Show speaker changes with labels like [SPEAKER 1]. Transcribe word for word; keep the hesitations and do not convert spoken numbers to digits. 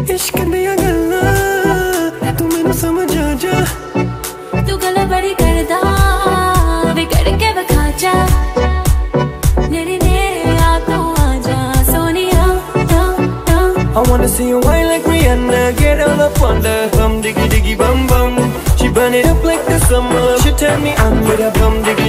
[SPEAKER 1] इश्क दिया गल्ला तू मैनू समझ आ जा
[SPEAKER 2] तू गल बड़ी करदा वे करके विखा जा मेरे नेड़े आ तू आ जा सोनिया ता ता
[SPEAKER 1] I wanna see you whine like Rihanna, get all up on the bum diggy diggy bum bum. She burn it up like the summer. She tell me I'm with a bum diggy